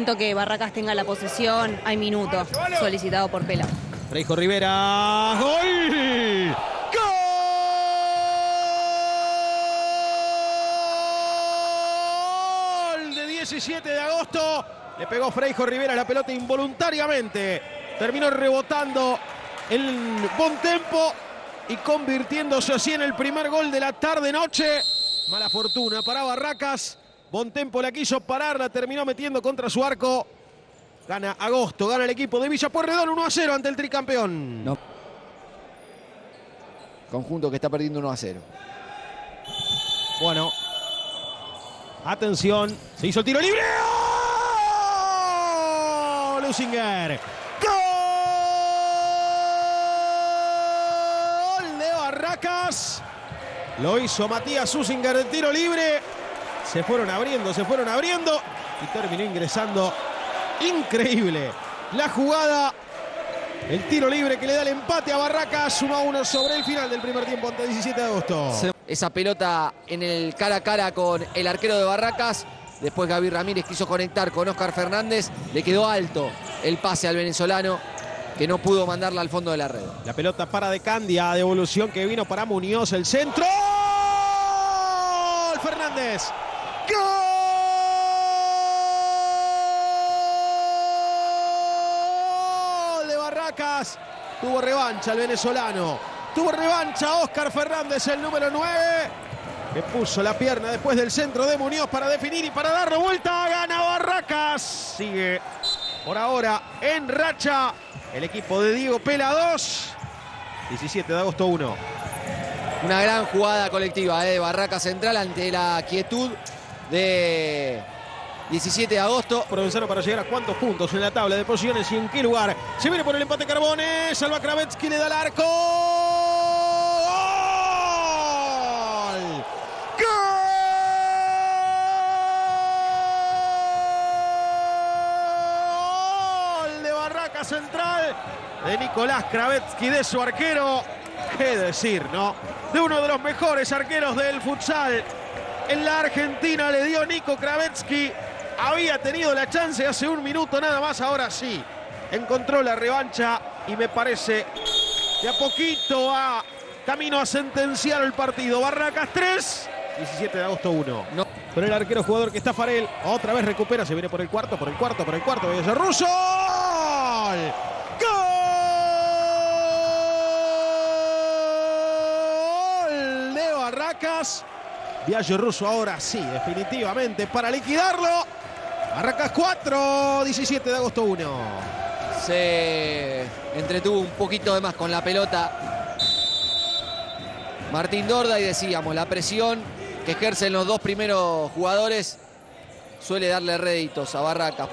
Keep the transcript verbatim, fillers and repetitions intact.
Que Barracas tenga la posesión, hay minutos, solicitado por Pela. Freijo Rivera, ¡gol! ¡Gol! De diecisiete de agosto, le pegó Freijo Rivera la pelota involuntariamente. Terminó rebotando en Bontempo y convirtiéndose así en el primer gol de la tarde-noche. Mala fortuna para Barracas. Bontempo la quiso parar, la terminó metiendo contra su arco. Gana Agosto, gana el equipo de Villa Pueyrredón uno a cero ante el tricampeón. No. Conjunto que está perdiendo uno a cero. Bueno. Atención. Se hizo el tiro libre. ¡Oh! Lusinger. ¡Gol de Barracas! Lo hizo Matías Lusinger de tiro libre. Se fueron abriendo, se fueron abriendo y terminó ingresando. Increíble la jugada. El tiro libre que le da el empate a Barracas. uno a uno sobre el final del primer tiempo ante diecisiete de agosto. Esa pelota en el cara a cara con el arquero de Barracas. Después Gaby Ramírez quiso conectar con Óscar Fernández. Le quedó alto el pase al venezolano, que no pudo mandarla al fondo de la red. La pelota para De Candia. Devolución que vino para Muñoz. El centro. ¡Gol! Fernández. ¡Gol de Barracas! Tuvo revancha el venezolano. Tuvo revancha Óscar Fernández, el número nueve. Que puso la pierna después del centro de Muñoz para definir y para darle vuelta. Gana Barracas. Sigue por ahora en racha el equipo de Diego Pela dos. diecisiete de agosto uno. Una gran jugada colectiva de eh, Barracas Central ante la quietud de diecisiete de agosto. Provenzano para llegar a cuántos puntos en la tabla de posiciones y en qué lugar. Se viene por el empate Carbone. Salva Kravetsky, le da al arco. ¡Gol! ¡Gol! De Barracas Central. De Nicolás Kravetsky, de su arquero. Qué decir, ¿no? De uno de los mejores arqueros del futsal en la Argentina, le dio Nico Kravetsky. Había tenido la chance hace un minuto nada más, ahora sí. Encontró la revancha y me parece de a poquito va camino a sentenciar el partido. Barracas tres, diecisiete de agosto uno. No. Pero el arquero jugador que está Farel, otra vez recupera, se viene por el cuarto, por el cuarto, por el cuarto. Villarruso. ¡Gol! ¡Gol de Barracas! Villarruso ahora sí, definitivamente para liquidarlo. Barracas cuatro, diecisiete de agosto uno. Se entretuvo un poquito de más con la pelota Martín Dorda y decíamos, la presión que ejercen los dos primeros jugadores suele darle réditos a Barracas.